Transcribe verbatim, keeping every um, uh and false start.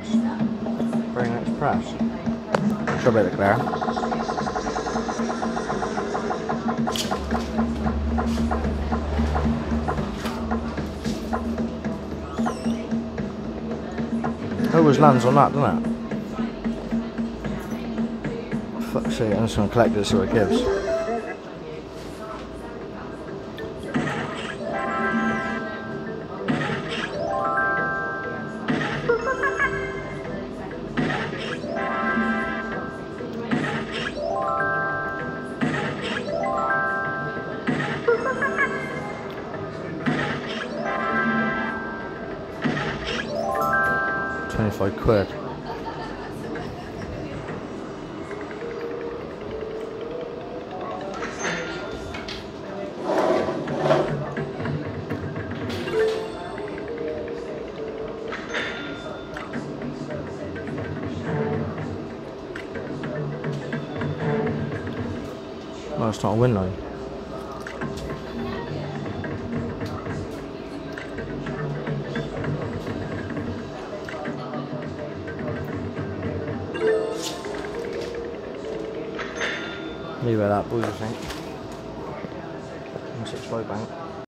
Express. Brain Express. Should be able to clear. It always lands on that, doesn't it? Fuck's sake, I'm just going to collect it, see what it gives. twenty-five quid. No, it's not a win line. Leave it at that, boys, I think. six five bank.